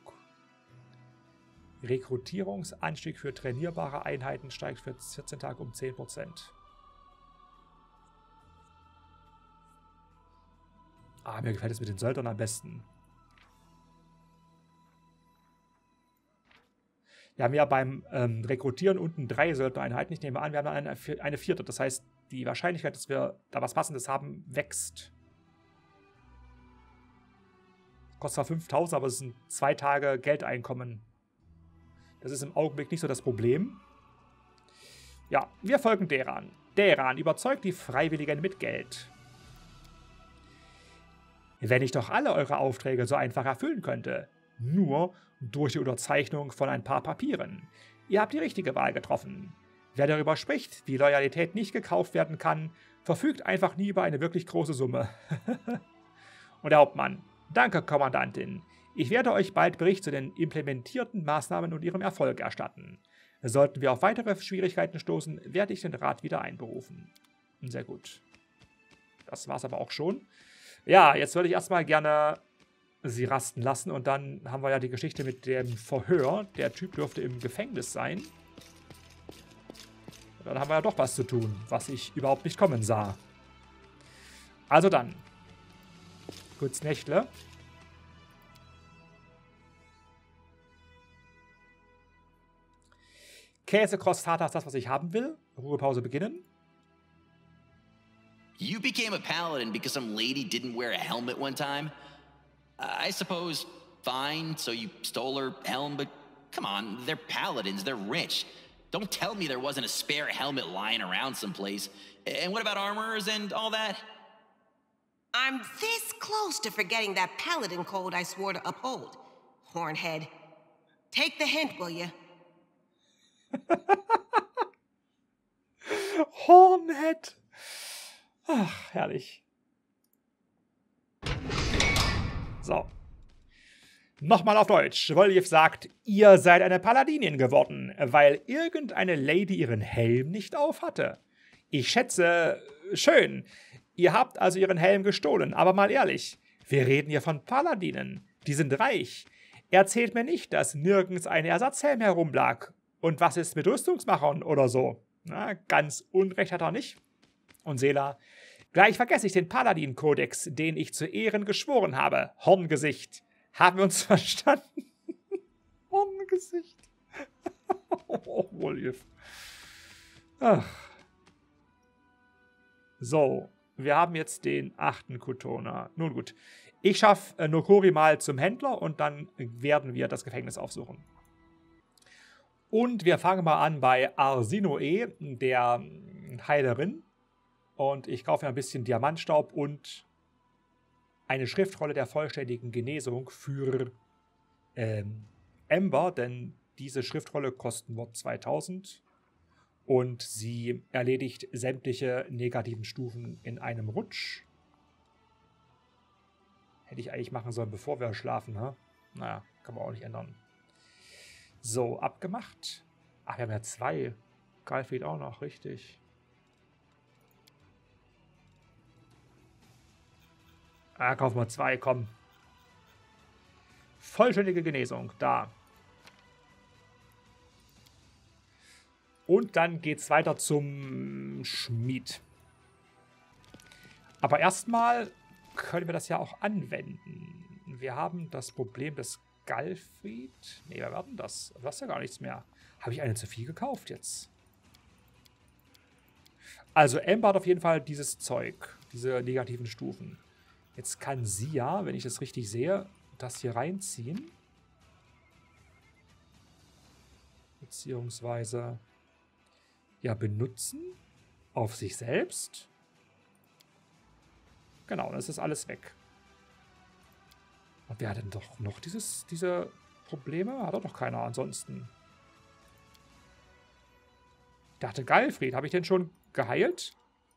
Rekrutierungsanstieg für trainierbare Einheiten steigt für 14 Tage um 10%. Mir gefällt es mit den Söldnern am besten. Wir haben ja beim Rekrutieren unten 3 Söldnereinheiten. Ich nehme an, wir haben eine 4. Das heißt, die Wahrscheinlichkeit, dass wir da was Passendes haben, wächst. Kostet zwar 5000, aber es sind 2 Tage Geldeinkommen. Das ist im Augenblick nicht so das Problem. Ja, wir folgen Deran. Deran überzeugt die Freiwilligen mit Geld. Wenn ich doch alle eure Aufträge so einfach erfüllen könnte. Nur durch die Unterzeichnung von ein paar Papieren. Ihr habt die richtige Wahl getroffen. Wer darüber spricht, wie Loyalität nicht gekauft werden kann, verfügt einfach nie über eine wirklich große Summe. Und der Hauptmann. Danke, Kommandantin. Ich werde euch bald Bericht zu den implementierten Maßnahmen und ihrem Erfolg erstatten. Sollten wir auf weitere Schwierigkeiten stoßen, werde ich den Rat wieder einberufen. Sehr gut. Das war's aber auch schon. Ja, jetzt würde ich erstmal gerne sie rasten lassen und dann haben wir ja die Geschichte mit dem Verhör. Der Typ dürfte im Gefängnis sein. Dann haben wir ja doch was zu tun, was ich überhaupt nicht kommen sah. Also dann. Kurz Nächtle. Käsekrossata ist das, was ich haben will. Ruhepause beginnen. You became a paladin because some lady didn't wear a helmet one time? I suppose, fine, so you stole her helm, but come on, they're paladins, they're rich. Don't tell me there wasn't a spare helmet lying around someplace. And what about armors and all that? I'm this close to forgetting that paladin code I swore to uphold. Hornhead. Take the hint, will you? Hornhead. Ach, herrlich. So. Nochmal auf Deutsch. Woljev sagt, ihr seid eine Paladinin geworden, weil irgendeine Lady ihren Helm nicht auf hatte. Ich schätze, schön. Ihr habt also ihren Helm gestohlen, aber mal ehrlich, wir reden hier von Paladinen. Die sind reich. Erzählt mir nicht, dass nirgends ein Ersatzhelm herumlag. Und was ist mit Rüstungsmachern oder so? Na, ganz Unrecht hat er nicht. Und Sela, gleich vergesse ich den Paladin-Kodex, den ich zu Ehren geschworen habe. Horngesicht. Haben wir uns verstanden? Horngesicht. Oh, Woljev. Ach, So, wir haben jetzt den 8. Kutona. Nun gut. Ich schaffe Nokori mal zum Händler und dann werden wir das Gefängnis aufsuchen. Und wir fangen mal an bei Arsinoe, der Heilerin. Und ich kaufe mir ein bisschen Diamantstaub und eine Schriftrolle der vollständigen Genesung für Ember, denn diese Schriftrolle kostet nur 2000 und sie erledigt sämtliche negativen Stufen in einem Rutsch. Hätte ich eigentlich machen sollen, bevor wir schlafen, ne? Naja, kann man auch nicht ändern. So, abgemacht. Ach, wir haben ja 2. Galfried auch noch, richtig. Ah, kaufen wir 2, komm. Vollständige Genesung, da. Und dann geht's weiter zum Schmied. Aber erstmal können wir das ja auch anwenden. Wir haben das Problem des Galfried. Ne, wir werden das. Das ist ja gar nichts mehr. Habe ich eine zu viel gekauft jetzt? Also Ember hat auf jeden Fall dieses Zeug. Diese negativen Stufen. Jetzt kann sie ja, wenn ich das richtig sehe, das hier reinziehen. Beziehungsweise ja benutzen auf sich selbst. Genau, das ist alles weg. Und wer hat denn doch noch diese Probleme? Hat er doch keiner ansonsten. Ich dachte, Galfried, habe ich den schon geheilt?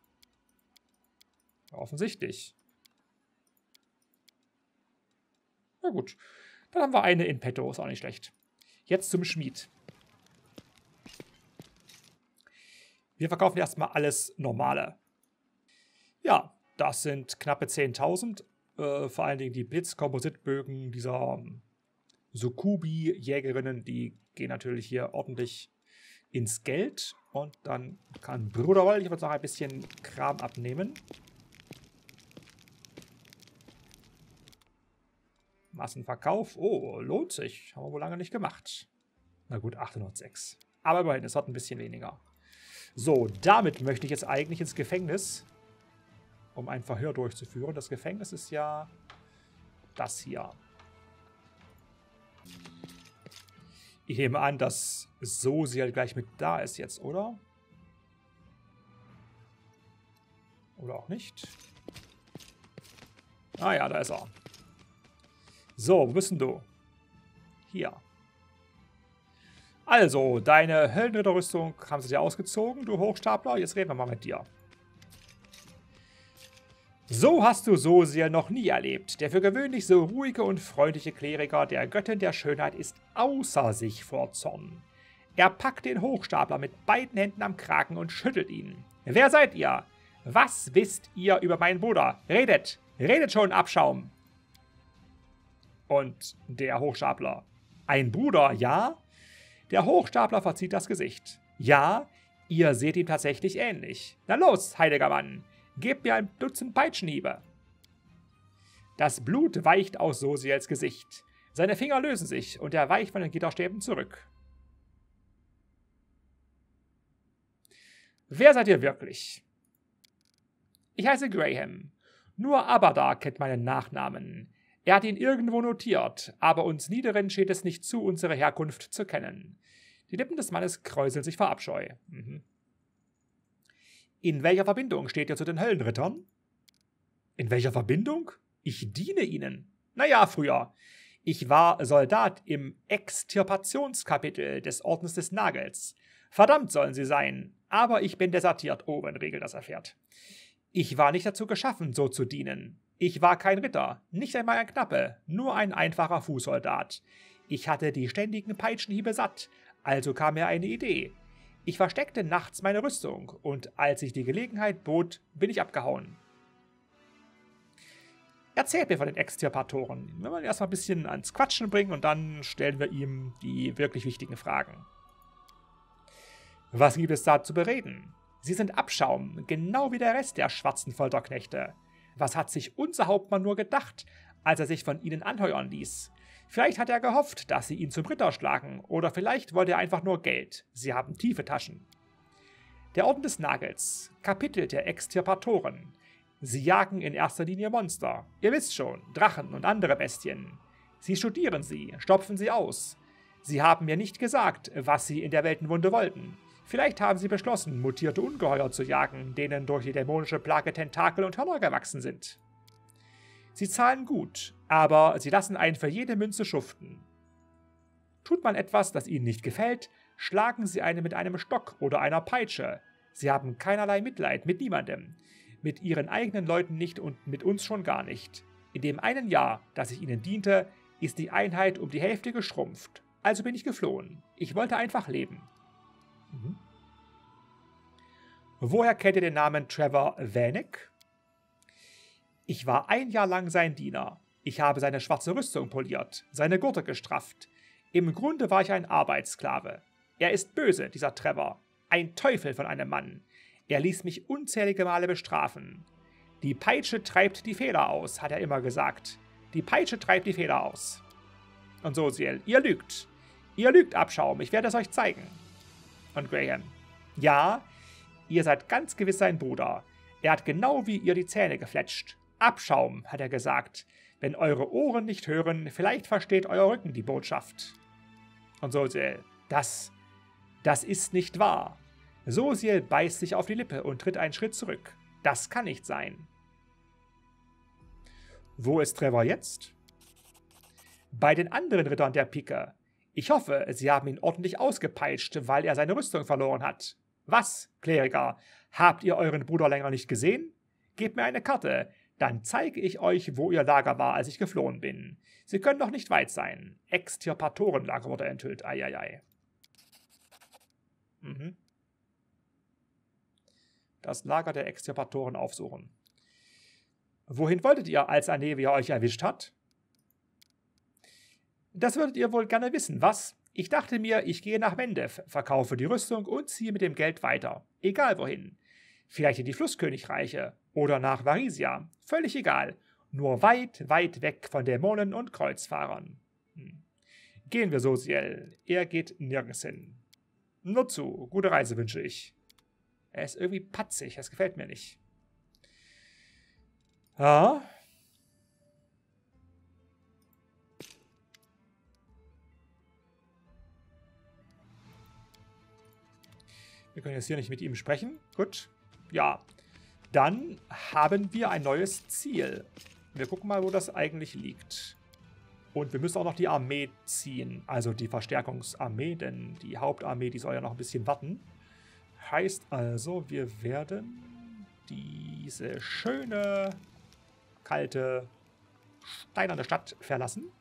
Ja, offensichtlich. Na gut, dann haben wir eine in petto, ist auch nicht schlecht. Jetzt zum Schmied. Wir verkaufen erstmal alles Normale. Ja, das sind knappe 10.000. Vor allen Dingen die Blitzkompositbögen dieser Sukubi-Jägerinnen, die gehen natürlich hier ordentlich ins Geld. Und dann kann Bruderwoll, ich würde sagen, ein bisschen Kram abnehmen. Massenverkauf. Oh, lohnt sich. Haben wir wohl lange nicht gemacht. Na gut, 806. Aber immerhin, es hat ein bisschen weniger. So, damit möchte ich jetzt eigentlich ins Gefängnis, um ein Verhör durchzuführen. Das Gefängnis ist ja das hier. Ich nehme an, dass Sosial gleich mit da ist jetzt, oder? Oder auch nicht? Ah ja, da ist er. So, wo bist denn du? Hier. Also, deine Höllenritterrüstung haben sie dir ausgezogen, du Hochstapler. Jetzt reden wir mal mit dir. So hast du Sosial noch nie erlebt. Der für gewöhnlich so ruhige und freundliche Kleriker der Göttin der Schönheit ist außer sich vor Zorn. Er packt den Hochstapler mit beiden Händen am Kragen und schüttelt ihn. Wer seid ihr? Was wisst ihr über meinen Bruder? Redet! Redet schon, Abschaum! Und der Hochstapler. Ein Bruder, ja? Der Hochstapler verzieht das Gesicht. Ja, ihr seht ihm tatsächlich ähnlich. Na los, heiliger Mann! Gebt mir ein Dutzend Peitschenhiebe. Das Blut weicht aus Sosials Gesicht. Seine Finger lösen sich und er weicht von den Gitterstäben zurück. Wer seid ihr wirklich? Ich heiße Graham. Nur Abadar kennt meinen Nachnamen. Er hat ihn irgendwo notiert, aber uns Niederen steht es nicht zu, unsere Herkunft zu kennen. Die Lippen des Mannes kräuseln sich vor Abscheu. In welcher Verbindung steht ihr zu den Höllenrittern? In welcher Verbindung? Ich diene ihnen. Naja, früher. Ich war Soldat im Extirpationskapitel des Ordens des Nagels. Verdammt sollen sie sein, aber ich bin desertiert, wenn Regel das erfährt. Ich war nicht dazu geschaffen, so zu dienen. Ich war kein Ritter, nicht einmal ein Knappe, nur ein einfacher Fußsoldat. Ich hatte die ständigen Peitschenhiebe satt, also kam mir eine Idee. Ich versteckte nachts meine Rüstung und als sich die Gelegenheit bot, bin ich abgehauen. Erzählt mir von den Extirpatoren. Wir wollen ihn erstmal ein bisschen ans Quatschen bringen und dann stellen wir ihm die wirklich wichtigen Fragen. Was gibt es da zu bereden? Sie sind Abschaum, genau wie der Rest der schwarzen Folterknechte. Was hat sich unser Hauptmann nur gedacht, als er sich von ihnen anheuern ließ? Vielleicht hat er gehofft, dass sie ihn zum Ritter schlagen, oder vielleicht wollte er einfach nur Geld. Sie haben tiefe Taschen. Der Orden des Nagels. Kapitel der Extirpatoren. Sie jagen in erster Linie Monster. Ihr wisst schon, Drachen und andere Bestien. Sie studieren sie, stopfen sie aus. Sie haben mir nicht gesagt, was sie in der Weltenwunde wollten. Vielleicht haben sie beschlossen, mutierte Ungeheuer zu jagen, denen durch die dämonische Plage Tentakel und Hörner gewachsen sind. Sie zahlen gut, aber sie lassen einen für jede Münze schuften. Tut man etwas, das ihnen nicht gefällt, schlagen sie einen mit einem Stock oder einer Peitsche. Sie haben keinerlei Mitleid mit niemandem. Mit ihren eigenen Leuten nicht und mit uns schon gar nicht. In dem einen Jahr, das ich ihnen diente, ist die Einheit um die Hälfte geschrumpft. Also bin ich geflohen. Ich wollte einfach leben. Woher kennt ihr den Namen Trevor Vanek? Ich war 1 Jahr lang sein Diener. Ich habe seine schwarze Rüstung poliert, seine Gurte gestrafft. Im Grunde war ich ein Arbeitssklave. Er ist böse, dieser Trevor. Ein Teufel von einem Mann. Er ließ mich unzählige Male bestrafen. Die Peitsche treibt die Fehler aus, hat er immer gesagt. Die Peitsche treibt die Fehler aus. Und Sosiel, ihr lügt. Ihr lügt, Abschaum, ich werde es euch zeigen. Und Graham, ja, ihr seid ganz gewiss sein Bruder. Er hat genau wie ihr die Zähne gefletscht. Abschaum, hat er gesagt. Wenn eure Ohren nicht hören, vielleicht versteht euer Rücken die Botschaft. Und Sosiel, das ist nicht wahr. Sosiel beißt sich auf die Lippe und tritt einen Schritt zurück. Das kann nicht sein. Wo ist Trevor jetzt? Bei den anderen Rittern der Pike. Ich hoffe, sie haben ihn ordentlich ausgepeitscht, weil er seine Rüstung verloren hat. Was, Kleriker? Habt ihr euren Bruder länger nicht gesehen? Gebt mir eine Karte, dann zeige ich euch, wo ihr Lager war, als ich geflohen bin. Sie können doch nicht weit sein. Extirpatorenlager wurde enthüllt. Eieiei. Das Lager der Extirpatoren aufsuchen. Wohin wolltet ihr, als Anevia euch erwischt hat? Das würdet ihr wohl gerne wissen, was? Ich dachte mir, ich gehe nach Mendev, verkaufe die Rüstung und ziehe mit dem Geld weiter. Egal wohin. Vielleicht in die Flusskönigreiche oder nach Varisia. Völlig egal. Nur weit, weit weg von Dämonen und Kreuzfahrern. Gehen wir, Sosiel. Er geht nirgends hin. Nur zu. Gute Reise wünsche ich. Er ist irgendwie patzig. Das gefällt mir nicht. Ja. Wir können jetzt hier nicht mit ihm sprechen. Gut. Ja. Dann haben wir ein neues Ziel. Wir gucken mal, wo das eigentlich liegt. Und wir müssen auch noch die Armee ziehen. Also die Verstärkungsarmee, denn die Hauptarmee, die soll ja noch ein bisschen warten. Heißt also, wir werden diese schöne, kalte, steinerne Stadt verlassen.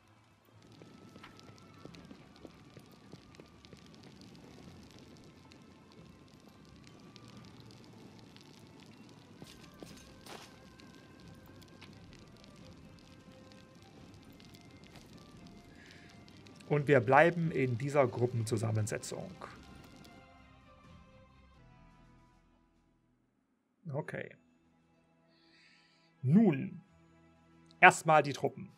Und wir bleiben in dieser Gruppenzusammensetzung. Okay. Nun, erstmal die Truppen.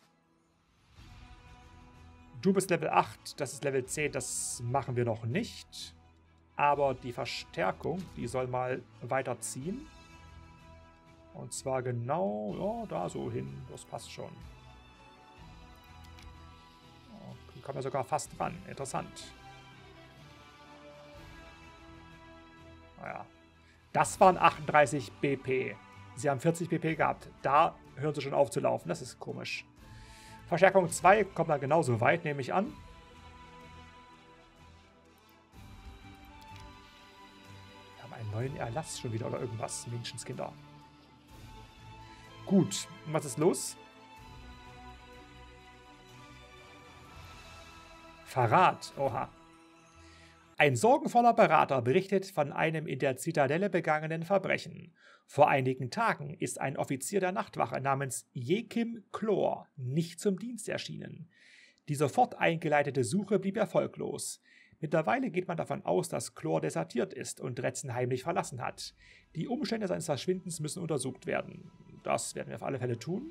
Du bist Level 8, das ist Level 10, das machen wir noch nicht. Aber die Verstärkung, die soll mal weiterziehen. Und zwar genau, ja, da so hin, das passt schon. Kommen wir sogar fast dran. Interessant. Naja. Das waren 38 BP. Sie haben 40 BP gehabt. Da hören sie schon auf zu laufen. Das ist komisch. Verstärkung 2 kommt dann genauso weit, nehme ich an. Wir haben einen neuen Erlass schon wieder oder irgendwas. Menschenskinder. Gut. Und was ist los? Verrat, oha. Ein sorgenvoller Berater berichtet von einem in der Zitadelle begangenen Verbrechen. Vor einigen Tagen ist ein Offizier der Nachtwache namens Jekim Chlor nicht zum Dienst erschienen. Die sofort eingeleitete Suche blieb erfolglos. Mittlerweile geht man davon aus, dass Chlor desertiert ist und Dretzen heimlich verlassen hat. Die Umstände seines Verschwindens müssen untersucht werden. Das werden wir auf alle Fälle tun.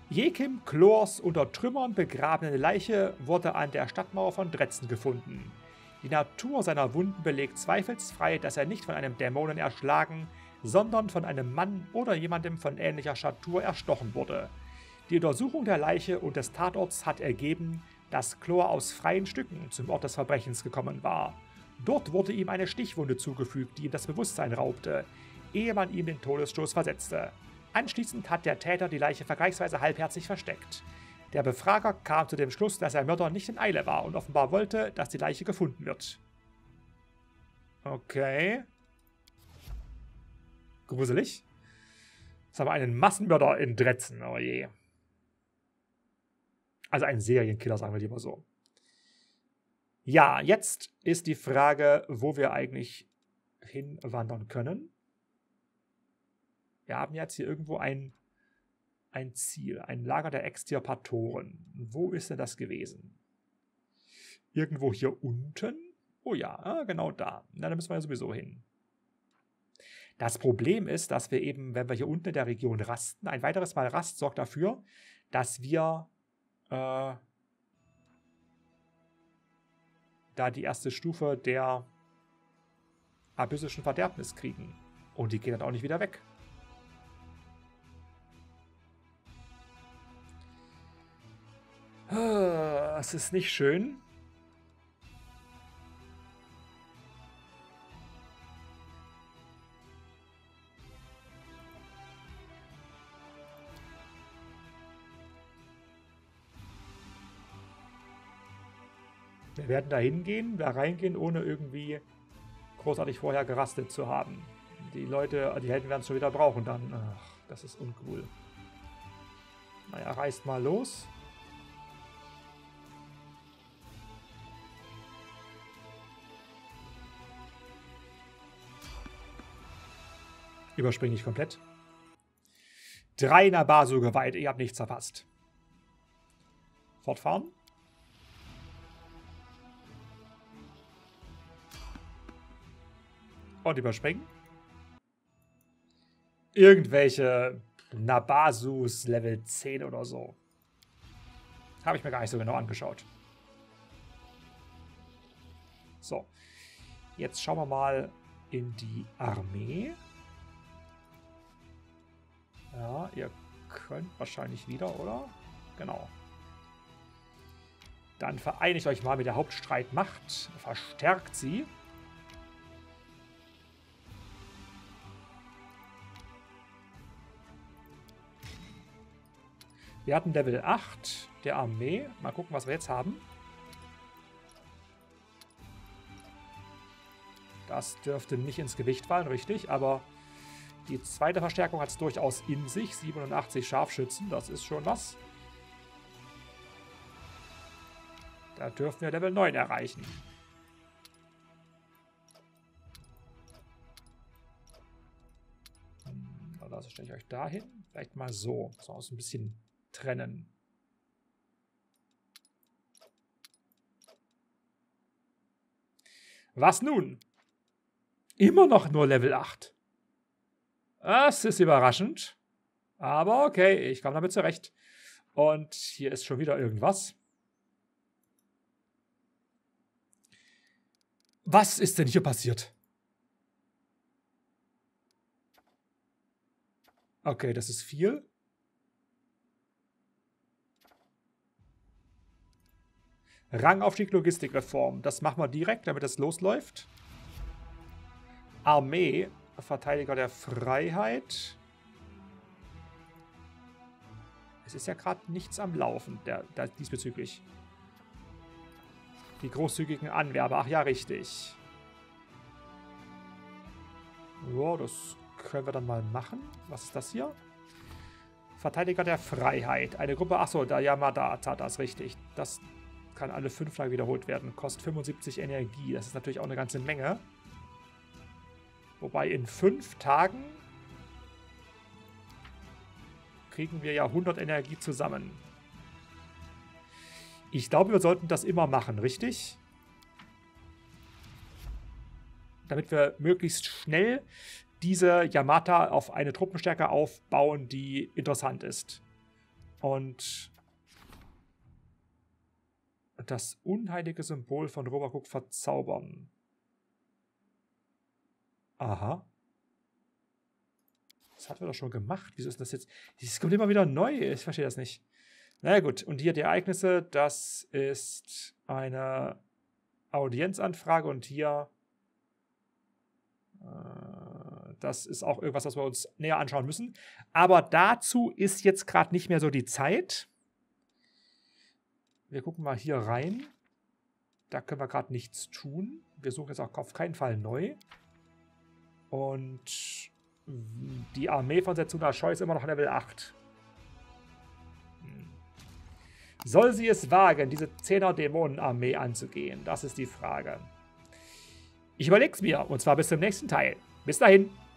Jekim Klors unter Trümmern begrabene Leiche wurde an der Stadtmauer von Dretzen gefunden. Die Natur seiner Wunden belegt zweifelsfrei, dass er nicht von einem Dämonen erschlagen, sondern von einem Mann oder jemandem von ähnlicher Statur erstochen wurde. Die Untersuchung der Leiche und des Tatorts hat ergeben, dass Klor aus freien Stücken zum Ort des Verbrechens gekommen war. Dort wurde ihm eine Stichwunde zugefügt, die ihm das Bewusstsein raubte, ehe man ihm den Todesstoß versetzte. Anschließend hat der Täter die Leiche vergleichsweise halbherzig versteckt. Der Befrager kam zu dem Schluss, dass der Mörder nicht in Eile war und offenbar wollte, dass die Leiche gefunden wird. Okay. Gruselig. Jetzt haben wir einen Massenmörder in Dretzen, oh je. Also einen Serienkiller, sagen wir lieber so. Ja, jetzt ist die Frage, wo wir eigentlich hinwandern können. Wir haben jetzt hier irgendwo ein Ziel, ein Lager der Extirpatoren. Wo ist denn das gewesen? Irgendwo hier unten? Oh ja, genau da. Na, da müssen wir ja sowieso hin. Das Problem ist, dass wir eben, wenn wir hier unten in der Region rasten, ein weiteres Mal Rast sorgt dafür, dass wir da die erste Stufe der abyssischen Verderbnis kriegen. Und die geht dann auch nicht wieder weg. Es ist nicht schön. Wir werden da hingehen, da reingehen, ohne irgendwie großartig vorher gerastet zu haben. Die Leute, die Helden werden es schon wieder brauchen dann. Ach, das ist uncool. Naja, reißt mal los. Überspringe ich komplett. 3 Nabasu geweiht, ihr habt nichts verpasst. Fortfahren. Und überspringen. Irgendwelche Nabasus Level 10 oder so. Habe ich mir gar nicht so genau angeschaut. So. Jetzt schauen wir mal in die Armee. Ja, ihr könnt wahrscheinlich wieder, oder? Genau. Dann vereinigt euch mal mit der Hauptstreitmacht. Verstärkt sie. Wir hatten Level 8 der Armee. Mal gucken, was wir jetzt haben. Das dürfte nicht ins Gewicht fallen, richtig, aber die zweite Verstärkung hat es durchaus in sich. 87 Scharfschützen, das ist schon was. Da dürfen wir Level 9 erreichen. Also stelle ich euch dahin. Vielleicht mal so. So aus ein bisschen trennen. Was nun? Immer noch nur Level 8. Das ist überraschend. Aber okay, ich komme damit zurecht. Und hier ist schon wieder irgendwas. Was ist denn hier passiert? Okay, das ist viel. Rangaufstieg, Logistikreform. Das machen wir direkt, damit es losläuft. Armee, Verteidiger der Freiheit. Es ist ja gerade nichts am Laufen diesbezüglich. Die großzügigen Anwerber. Ach ja, richtig. So, das können wir dann mal machen. Was ist das hier? Verteidiger der Freiheit. Eine Gruppe, achso, der Yamada Zata ist richtig. Das kann alle 5 Tage wiederholt werden. Kostet 75 Energie. Das ist natürlich auch eine ganze Menge. Wobei in 5 Tagen kriegen wir ja 100 Energie zusammen. Ich glaube, wir sollten das immer machen, richtig? Damit wir möglichst schnell diese Yamata auf eine Truppenstärke aufbauen, die interessant ist. Und das unheilige Symbol von Robakuk verzaubern. Aha. Das hatten wir doch schon gemacht. Wieso ist das jetzt? Es kommt immer wieder neu. Ich verstehe das nicht. Na gut, und hier die Ereignisse. Das ist eine Audienzanfrage und hier das ist auch irgendwas, was wir uns näher anschauen müssen. Aber dazu ist jetzt gerade nicht mehr so die Zeit. Wir gucken mal hier rein. Da können wir gerade nichts tun. Wir suchen jetzt auch auf keinen Fall neu. Und die Armee von Setsuna Shoy ist immer noch Level 8. Soll sie es wagen, diese 10er-Dämonen-Armee anzugehen? Das ist die Frage. Ich überleg's mir, und zwar bis zum nächsten Teil. Bis dahin.